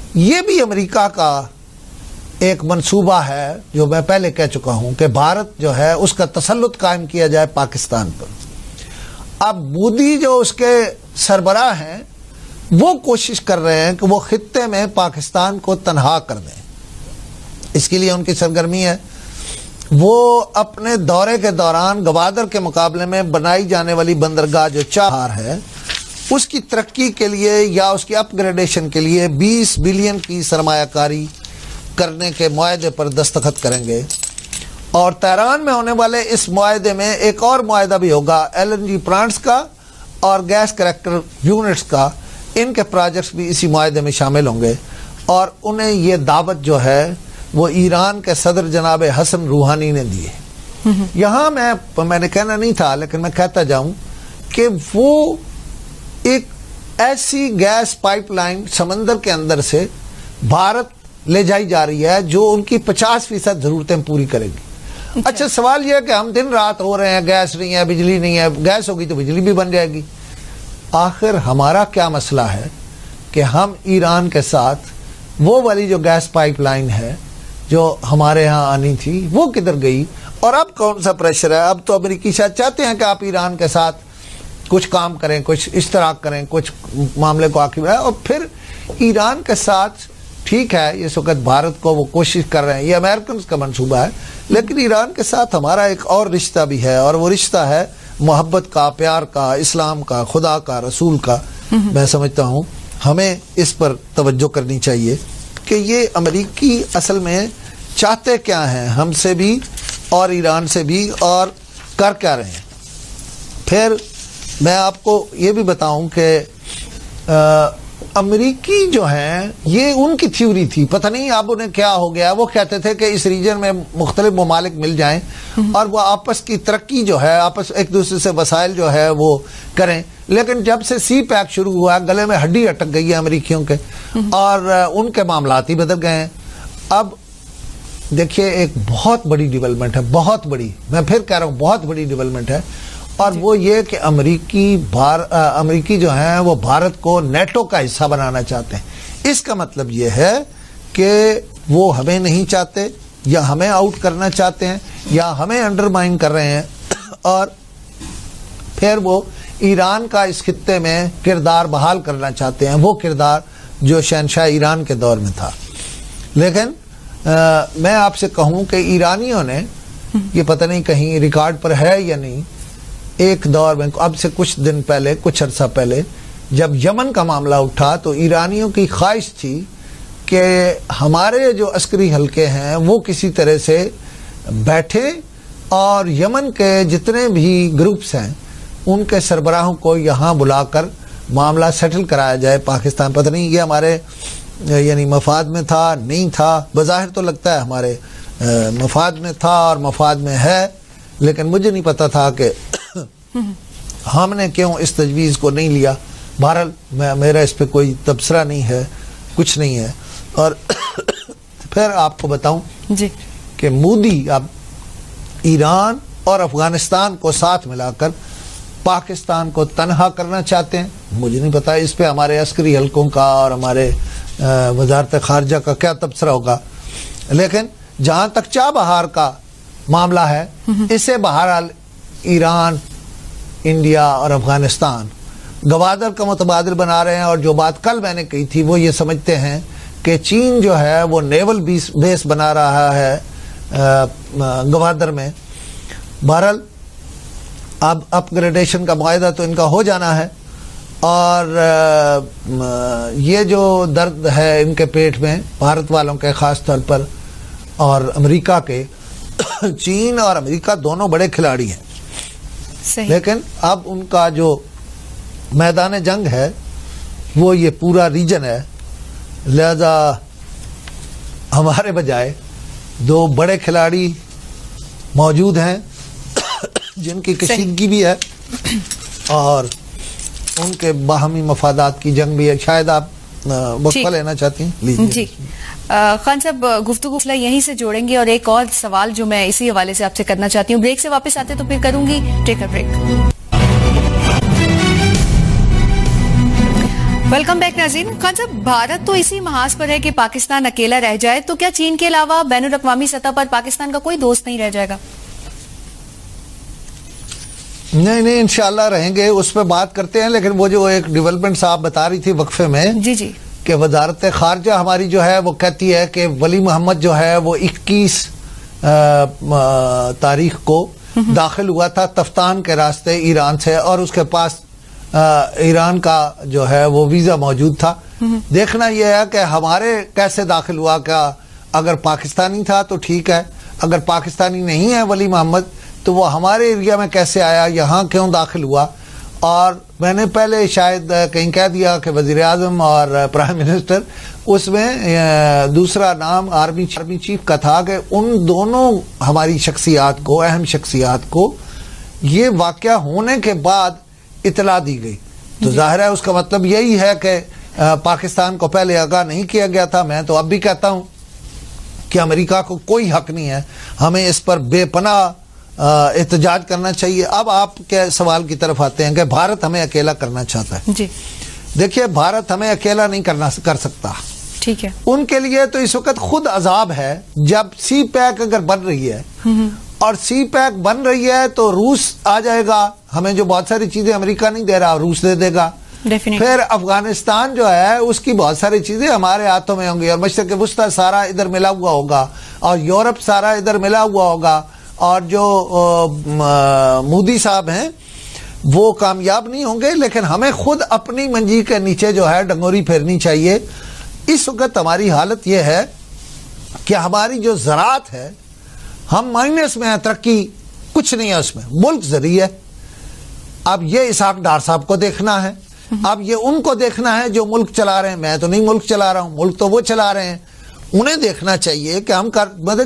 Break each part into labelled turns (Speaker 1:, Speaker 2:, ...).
Speaker 1: ये भी अमेरिका का एक मंसूबा है, जो मैं पहले कह चुका हूं कि भारत जो है उसका तसल्लुत कायम किया जाए पाकिस्तान पर। अब मोदी जो उसके सरबराह हैं वो कोशिश कर रहे हैं कि वो खित्ते में पाकिस्तान को तनहा कर दें। इसके लिए उनकी सरगर्मी है, वो अपने दौरे के दौरान गवादर के मुकाबले में बनाई जाने वाली बंदरगाह जो चाबहार है उसकी तरक्की के लिए या उसकी अपग्रेडेशन के लिए 20 बिलियन की सरमायाकारी करने के मुआहदे पर दस्तखत करेंगे। और तेहरान में होने वाले इस मुआहदे में एक और मुआहदा भी होगा LNG प्लांट्स का और गैस क्रैकर यूनिट्स का। इनके प्रोजेक्ट्स भी इसी मुआहदे में शामिल होंगे। और उन्हें ये दावत जो है वो ईरान के सदर जनाब हसन रूहानी ने दी है। यहाँ मैंने कहना नहीं था लेकिन मैं कहता जाऊं कि वो एक ऐसी गैस पाइपलाइन समंदर के अंदर से भारत ले जाई जा रही है जो उनकी 50% जरूरतें पूरी करेगी। अच्छा, सवाल यह है कि हम दिन रात हो रहे हैं, गैस नहीं है, बिजली नहीं है, गैस होगी तो बिजली भी बन जाएगी। आखिर हमारा क्या मसला है कि हम ईरान के साथ वो वाली जो गैस पाइपलाइन है जो हमारे यहाँ आनी थी वो किधर गई? और अब कौन सा प्रेशर है? अब तो अमेरिकी शायद चाहते हैं कि आप ईरान के साथ कुछ काम करें, कुछ इश्तराक करें, कुछ मामले को आगे बढ़ाएं। और फिर ईरान के साथ ठीक है, इस वक्त भारत को वो कोशिश कर रहे हैं, ये अमेरिकन का मंसूबा है, लेकिन ईरान के साथ हमारा एक और रिश्ता भी है और वो रिश्ता है मोहब्बत का, प्यार का, इस्लाम का, खुदा का, रसूल का। मैं समझता हूँ हमें इस पर तवज्जो करनी चाहिए कि ये अमेरिकी असल में चाहते क्या हैं हमसे भी और ईरान से भी, और कर क्या रहे हैं। फिर मैं आपको ये भी बताऊं कि अमेरिकी जो हैं ये उनकी थ्योरी थी, पता नहीं अब उन्हें क्या हो गया। वो कहते थे कि इस रीजन में मुख्तलिफ ममालिक मिल जाएं और वो आपस की तरक्की जो है, आपस एक दूसरे से वसाइल जो है वो करें। लेकिन जब से सी पैक शुरू हुआ गले में हड्डी अटक गई है अमेरिकियों के और उनके मामलात ही बदल गए हैं। अब देखिए एक बहुत बड़ी डेवलपमेंट है, बहुत बड़ी, मैं फिर कह रहा हूँ बहुत बड़ी डेवलपमेंट है, और वो ये कि अमेरिकी जो हैं वो भारत को नेटो का हिस्सा बनाना चाहते हैं। इसका मतलब ये है कि वो हमें नहीं चाहते या हमें आउट करना चाहते हैं या हमें अंडरमाइन कर रहे हैं, और फिर वो ईरान का इस खित्ते में किरदार बहाल करना चाहते हैं, वो किरदार जो शहनशाह ईरान के दौर में था। लेकिन मैं आपसे कहूं कि ईरानियों ने, ये पता नहीं कहीं रिकॉर्ड पर है या नहीं, एक दौर में अब से कुछ दिन पहले, कुछ अर्सा पहले जब यमन का मामला उठा तो ईरानियों की ख्वाहिश थी कि हमारे जो अस्करी हल्के हैं वो किसी तरह से बैठे और यमन के जितने भी ग्रुप्स हैं उनके सरबराहों को यहाँ बुलाकर मामला सेटल कराया जाए पाकिस्तान। पता नहीं ये हमारे यानी मफाद में था, नहीं था, बज़ाहिर तो लगता है हमारे मफाद में था और मफाद में है, लेकिन मुझे नहीं पता था कि हमने क्यों इस तजवीज़ को नहीं लिया। बहरहाल मेरा इस पर कोई तबसरा नहीं है, कुछ नहीं है। और फिर आपको बताऊं जी कि मोदी अब ईरान और अफगानिस्तान को साथ मिलाकर पाकिस्तान को तनहा करना चाहते हैं। मुझे नहीं पता इस पे हमारे अस्करी हल्कों का और हमारे वजारत खारजा का क्या तबसरा होगा, लेकिन जहां तक चाबहार का मामला है इसे बहरहाल ईरान, इंडिया और अफगानिस्तान गवादर का मुतबादिल बना रहे हैं। और जो बात कल मैंने कही थी वो ये समझते हैं कि चीन जो है वो नेवल बेस बना रहा है गवादर में। बहरहाल अब अपग्रेडेशन का मुआहदा तो इनका हो जाना है, और ये जो दर्द है इनके पेट में भारत वालों के ख़ास तौर पर और अमेरिका के, चीन और अमेरिका दोनों बड़े खिलाड़ी हैं, लेकिन अब उनका जो मैदान जंग है वो ये पूरा रीजन है। लिहाजा हमारे बजाय दो बड़े खिलाड़ी मौजूद हैं जिनकी कशीदगी भी है और उनके बाहमी मफादात की जंग भी है। शायद आप वक्फा लेना चाहती हैं, लीजिए जी।
Speaker 2: खान साहब गुफ्तगू यहीं से जोड़ेंगे और एक और सवाल जो मैं इसी हवाले से आपसे करना चाहती हूँ, ब्रेक से वापस आते तो फिर करूंगी। Take a break. Welcome back नाज़रीन। खान साहब, भारत तो इसी महाज पर है कि पाकिस्तान अकेला रह जाए, तो क्या चीन के अलावा बैनुल अक़वामी सतह पर पाकिस्तान का कोई दोस्त नहीं रह जाएगा?
Speaker 1: नहीं, इंशाल्लाह रहेंगे, उस पर बात करते हैं। लेकिन वो जो एक डेवलपमेंट आप बता रही थी वक्फे में,
Speaker 2: जी
Speaker 1: कि वजारत खारजा हमारी जो है वो कहती है कि वली मोहम्मद जो है वो 21 तारीख को दाखिल हुआ था तफ्तान के रास्ते ईरान से, और उसके पास ईरान का जो है वो वीजा मौजूद था। देखना यह है कि हमारे कैसे दाखिल हुआ, क्या अगर पाकिस्तानी था तो ठीक है, अगर पाकिस्तानी नहीं है वली मोहम्मद तो वो हमारे एरिया में कैसे आया, यहाँ क्यों दाखिल हुआ। और मैंने पहले शायद कहीं कह दिया कि वजीर आजम और प्राइम मिनिस्टर, उसमें दूसरा नाम आर्मी चीफ का था कि उन दोनों हमारी शख्सियात को, अहम शख्सियात को ये वाक़या होने के बाद इतला दी गई। तो जाहिर है उसका मतलब यही है कि पाकिस्तान को पहले आगाह नहीं किया गया था। मैं तो अब भी कहता हूं कि अमेरिका को कोई हक नहीं है, हमें इस पर बेपनाह एहतजाज करना चाहिए। अब आपके सवाल की तरफ आते हैं कि भारत हमें अकेला करना चाहता है।
Speaker 2: जी
Speaker 1: देखिए, भारत हमें अकेला नहीं कर सकता।
Speaker 2: ठीक है,
Speaker 1: उनके लिए तो इस वक्त खुद अजाब है। जब सी पैक अगर बन रही है और सी पैक बन रही है तो रूस आ जाएगा, हमें जो बहुत सारी चीजें अमेरिका नहीं दे रहा रूस दे देगा। फिर अफगानिस्तान जो है उसकी बहुत सारी चीजें हमारे हाथों में होंगी, और मशरक़ वुस्ता सारा इधर मिला हुआ होगा, और यूरोप सारा इधर मिला हुआ होगा, और जो मोदी साहब हैं वो कामयाब नहीं होंगे। लेकिन हमें खुद अपनी मंजी के नीचे जो है डंगोरी फेरनी चाहिए। इस वक्त हमारी हालत यह है कि हमारी जो ज़राअत है हम माइनस में है, तरक्की कुछ नहीं है उसमें, मुल्क ज़री है। अब ये इसहाक डार साहब को देखना है, अब ये उनको देखना है जो मुल्क चला रहे हैं। मैं तो नहीं मुल्क चला रहा हूं, मुल्क तो वो चला रहे हैं। उन्हें देखना चाहिए कि हम मतलब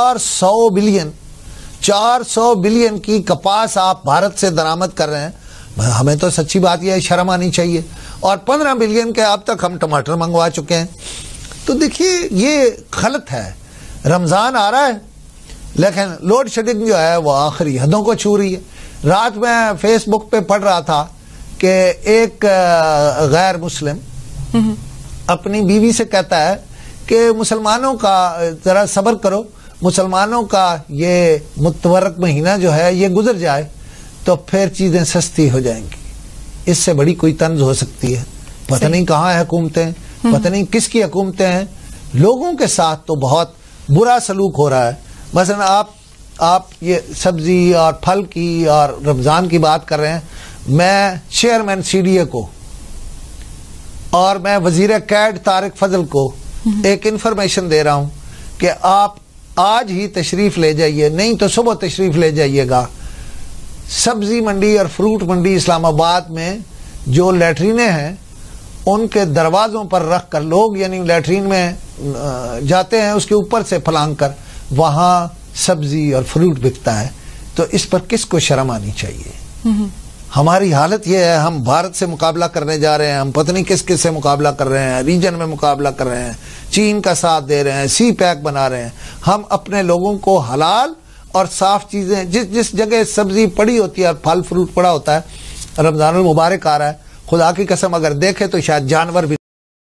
Speaker 1: 400 बिलियन की कपास आप भारत से दरामद कर रहे हैं। हमें तो सच्ची बात यह है, शर्म आनी चाहिए। और 15 बिलियन के अब तक हम टमाटर मंगवा चुके हैं। तो देखिए ये गलत है। रमजान आ रहा है लेकिन लोड शेडिंग जो है वो आखिरी हदों को छू रही है। रात में फेसबुक पे पढ़ रहा था कि एक गैर मुस्लिम अपनी बीवी से कहता है कि मुसलमानों का जरा सब्र करो, मुसलमानों का ये मुतवरक महीना जो है ये गुजर जाए तो फिर चीजें सस्ती हो जाएंगी। इससे बड़ी कोई तंज हो सकती है? पता नहीं कहाँ है हुकूमतें, पता नहीं किसकी हुकूमतें हैं। लोगों के साथ तो बहुत बुरा सलूक हो रहा है। मसलन आप ये सब्जी और फल की और रमजान की बात कर रहे हैं। मैं चेयरमैन CDA को और मैं वजीर कैड तारिक फजल को एक इंफॉर्मेशन दे रहा हूं कि आप आज ही तशरीफ ले जाइए, नहीं तो सुबह तशरीफ ले जाइएगा। सब्जी मंडी और फ्रूट मंडी इस्लामाबाद में जो लैट्रीनें हैं उनके दरवाजों पर रख कर लोग यानी लैट्रीन में जाते हैं, उसके ऊपर से फलांग कर वहां सब्जी और फ्रूट बिकता है। तो इस पर किसको शर्म आनी चाहिए? हमारी हालत यह है, हम भारत से मुकाबला करने जा रहे हैं, हम पता नहीं किस किस से मुकाबला कर रहे हैं, रीजन में मुकाबला कर रहे हैं, चीन का साथ दे रहे हैं, सी पैक बना रहे हैं। हम अपने लोगों को हलाल और साफ चीजें, जिस जगह सब्जी पड़ी होती है, फल फ्रूट पड़ा होता है, रमजानुल मुबारक आ रहा है, खुदा की कसम अगर देखे तो शायद जानवर भी,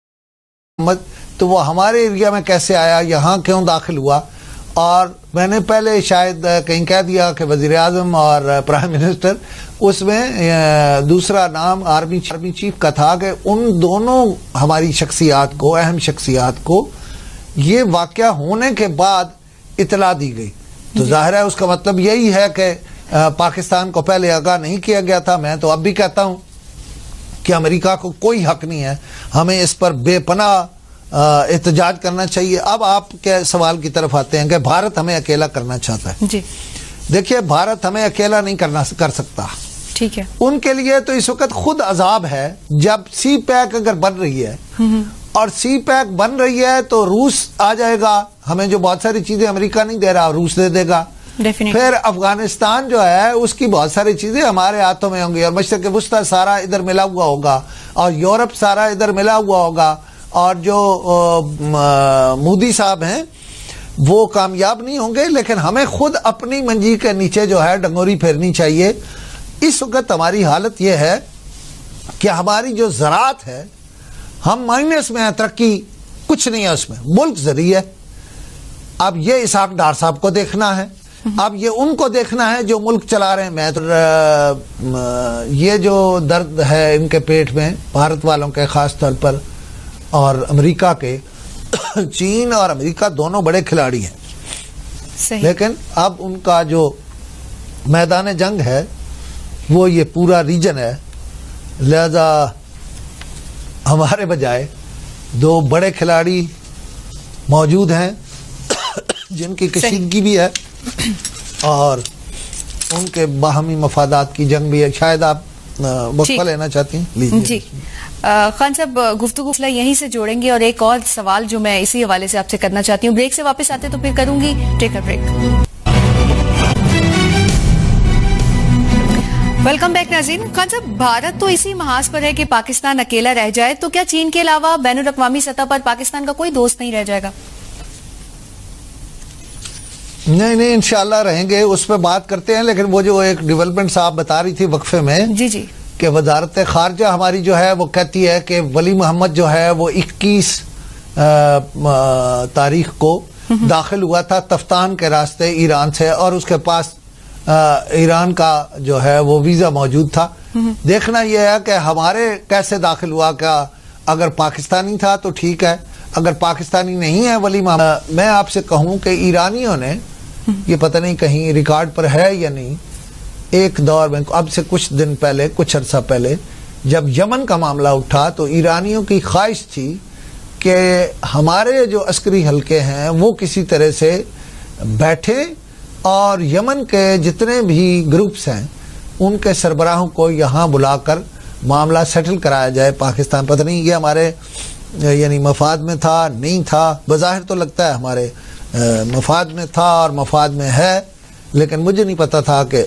Speaker 1: तो वो हमारे एरिया में कैसे आया, यहाँ क्यों दाखिल हुआ। और मैंने पहले शायद कहीं कह दिया कि वजीर आजम और प्राइम मिनिस्टर, उसमें दूसरा नाम आर्मी चीफ का था कि उन दोनों हमारी शख्सियात को, अहम शख्सियात को ये वाक़या होने के बाद इतला दी गई। तो जाहिर है उसका मतलब यही है कि पाकिस्तान को पहले आगाह नहीं किया गया था। मैं तो अब भी कहता हूं कि अमेरिका को कोई हक नहीं है, हमें इस पर बेपनाह एहतजाज करना चाहिए। अब आपके सवाल की तरफ आते हैं कि भारत हमें अकेला करना चाहता है।
Speaker 2: जी
Speaker 1: देखिए, भारत हमें अकेला नहीं कर सकता।
Speaker 2: ठीक है,
Speaker 1: उनके लिए तो इस वक्त खुद अजाब है। जब सी पैक अगर बन रही है और सी पैक बन रही है तो रूस आ जाएगा, हमें जो बहुत सारी चीजें अमेरिका नहीं दे रहा रूस दे देगा। फिर अफगानिस्तान जो है उसकी बहुत सारी चीजें हमारे हाथों में होंगी, और मशरक़ वुस्ता सारा इधर मिला हुआ होगा, और यूरोप सारा इधर मिला हुआ होगा, और जो मोदी साहब हैं वो कामयाब नहीं होंगे। लेकिन हमें खुद अपनी मंजी के नीचे जो है डंगोरी फेरनी चाहिए। इस वक्त हमारी हालत यह है कि हमारी जो ज़राअत है हम माइनस में हैं, तरक्की कुछ नहीं है उसमें, मुल्क जरी है। अब ये इसहाक डार साहब को देखना है, अब ये उनको देखना है जो मुल्क चला रहे हैं। मैं तो ये जो दर्द है इनके पेट में, भारत वालों के खास तौर पर और अमेरिका के, चीन और अमेरिका दोनों बड़े खिलाड़ी हैं, लेकिन अब उनका जो मैदान जंग है वो ये पूरा रीजन है। लिहाजा हमारे बजाय दो बड़े खिलाड़ी मौजूद हैं जिनकी कशीदगी भी है और उनके बाहमी मफादात की जंग भी है। शायद आप वक्फा लेना चाहती हैं, लीजिए।
Speaker 2: जी खान साहब, गुफ्तगू यहीं से जोड़ेंगे और एक और सवाल जो मैं इसी हवाले से आपसे करना चाहती हूँ। ब्रेक से वापस आते तो फिर करूंगी। Take a break. Welcome back नाज़रीन। खान साहब, भारत तो इसी महाज पर है कि पाकिस्तान अकेला रह जाए, तो क्या चीन के अलावा बैनुल-अक़वामी सतह पर पाकिस्तान का कोई दोस्त नहीं रह जाएगा?
Speaker 1: नहीं, इंशाल्लाह रहेंगे, उस पर बात करते हैं। लेकिन वो जो एक डेवलपमेंट आप बता रही थी वक्फे में,
Speaker 2: जी
Speaker 1: कि वजारत खारजा हमारी जो है वो कहती है कि वली मोहम्मद जो है वो 21 तारीख को दाखिल हुआ था तफ्तान के रास्ते ईरान से, और उसके पास ईरान का जो है वो वीजा मौजूद था। देखना यह है कि हमारे कैसे दाखिल हुआ, क्या अगर पाकिस्तानी था तो ठीक है, अगर पाकिस्तानी नहीं है वली मोहम्मद। मैं आपसे कहूं कि ईरानियों ने, ये पता नहीं कहीं रिकॉर्ड पर है या नहीं, एक दौर में अब से कुछ दिन पहले, कुछ अर्सा पहले जब यमन का मामला उठा तो ईरानियों की ख्वाहिश थी कि हमारे जो अस्करी हल्के हैं वो किसी तरह से बैठे और यमन के जितने भी ग्रुप्स हैं उनके सरबराहों को यहाँ बुलाकर मामला सेटल कराया जाए। पाकिस्तान पता नहीं ये हमारे यानी मफाद में था, नहीं था, बज़ाहिर तो लगता है हमारे मफाद में था और मफाद में है, लेकिन मुझे नहीं पता था कि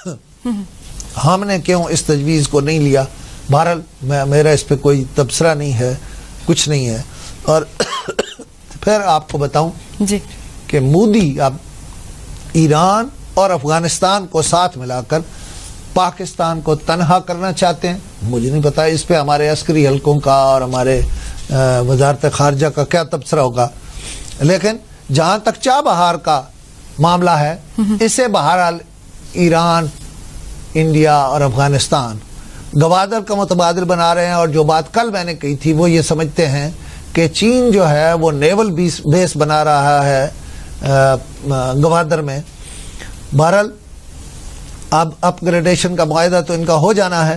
Speaker 1: हमने क्यों इस तजवीज़ को नहीं लिया। बहरहाल मेरा इस पर कोई तबसरा नहीं है, कुछ नहीं है। और फिर आपको बताऊं
Speaker 2: जी
Speaker 1: कि मोदी अब ईरान और अफगानिस्तान को साथ मिलाकर पाकिस्तान को तनहा करना चाहते हैं। मुझे नहीं पता इस पे हमारे अस्करी हल्कों का और हमारे वजारत खारजा का क्या तबसरा होगा, लेकिन जहां तक चाबहार का मामला है, इसे बहरहाल ईरान, इंडिया और अफगानिस्तान गवादर का मुतबादिल बना रहे हैं। और जो बात कल मैंने कही थी वो ये समझते हैं कि चीन जो है वो नेवल बेस बना रहा है गवादर में। बहरहाल अब अपग्रेडेशन का मुआहदा तो इनका हो जाना है,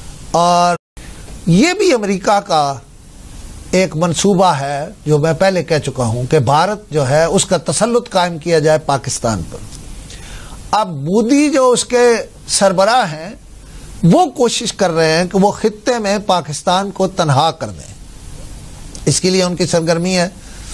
Speaker 1: और ये भी अमेरिका का एक मंसूबा है जो मैं पहले कह चुका हूं कि भारत जो है उसका तसल्लुत कायम किया जाए पाकिस्तान पर। अब मोदी जो उसके सरबराह हैं वो कोशिश कर रहे हैं कि वो खित्ते में पाकिस्तान को तनहा कर दें। इसके लिए उनकी सरगर्मी है,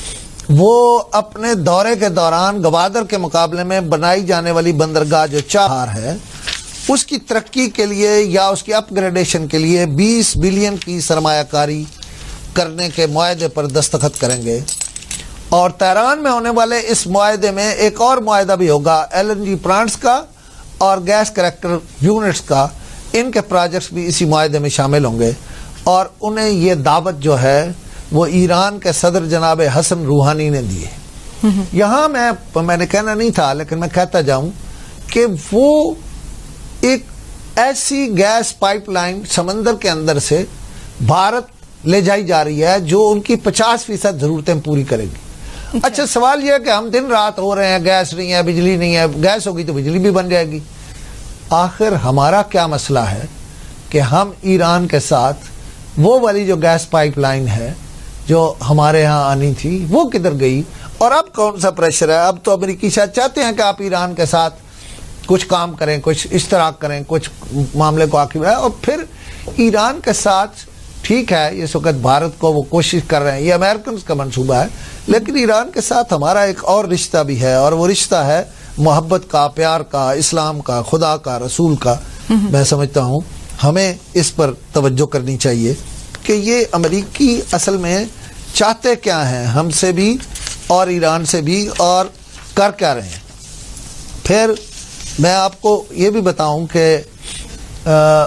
Speaker 1: वो अपने दौरे के दौरान गवादर के मुकाबले में बनाई जाने वाली बंदरगाह जो चाबहार है उसकी तरक्की के लिए या उसकी अपग्रेडेशन के लिए 20 बिलियन की सरमायाकारी करने के मुआहदे पर दस्तखत करेंगे। और तेहरान में होने वाले इस मुआहदे में एक और मुआहदा भी होगा LNG प्लांट्स का और गैस करेक्टर यूनिट्स का। इनके प्रोजेक्ट्स भी इसी मुआहदे में शामिल होंगे, और उन्हें ये दावत जो है वो ईरान के सदर जनाब हसन रूहानी ने दी है। यहाँ मैंने कहना नहीं था, लेकिन मैं कहता जाऊं कि वो एक ऐसी गैस पाइपलाइन समंदर के अंदर से भारत ले जाई जा रही है जो उनकी 50% जरूरतें पूरी करेगी। अच्छा, सवाल यह है कि हम दिन रात हो रहे हैं, गैस नहीं है, बिजली नहीं है। गैस होगी तो बिजली भी बन जाएगी। आखिर हमारा क्या मसला है कि हम ईरान के साथ वो वाली जो गैस पाइपलाइन है जो हमारे यहाँ आनी थी वो किधर गई, और अब कौन सा प्रेशर है? अब तो अमेरिकी शायद चाहते हैं कि आप ईरान के साथ कुछ काम करें, कुछ इश्तराक करें, कुछ मामले को आगे बढ़ाएं। और फिर ईरान के साथ ठीक है, इस वक्त भारत को वो कोशिश कर रहे हैं, ये अमेरिकन का मंसूबा है, लेकिन ईरान के साथ हमारा एक और रिश्ता भी है, और वो रिश्ता है मोहब्बत का, प्यार का, इस्लाम का, खुदा का, रसूल का। मैं समझता हूँ हमें इस पर तवज्जो करनी चाहिए कि ये अमेरिकी असल में चाहते क्या हैं हमसे भी और ईरान से भी, और कर क्या रहे हैं। फिर मैं आपको ये भी बताऊं कि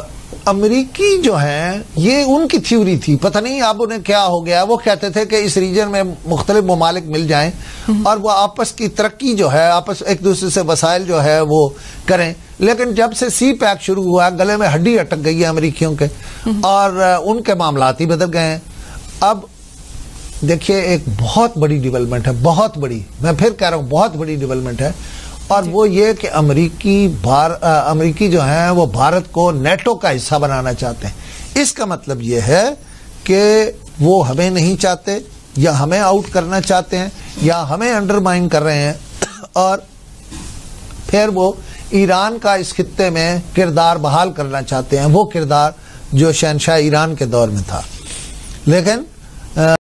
Speaker 1: अमेरिकी जो हैं ये उनकी थ्योरी थी, पता नहीं अब उन्हें क्या हो गया। वो कहते थे कि इस रीजन में मुख्तलिफ ममालिक मिल जाएं और वो आपस की तरक्की जो है, आपस एक दूसरे से वसाइल जो है वो करें। लेकिन जब से सी पैक शुरू हुआ, गले में हड्डी अटक गई है अमेरिकियों के और उनके मामलात ही बदल गए हैं। अब देखिए एक बहुत बड़ी डेवलपमेंट है, बहुत बड़ी, मैं फिर कह रहा हूँ बहुत बड़ी डेवलपमेंट है, और वो ये कि अमेरिकी जो हैं वो भारत को नेटो का हिस्सा बनाना चाहते हैं। इसका मतलब ये है कि वो हमें नहीं चाहते, या हमें आउट करना चाहते हैं, या हमें अंडरमाइन कर रहे हैं, और फिर वो ईरान का इस खित्ते में किरदार बहाल करना चाहते हैं, वो किरदार जो शहनशाह ईरान के दौर में था। लेकिन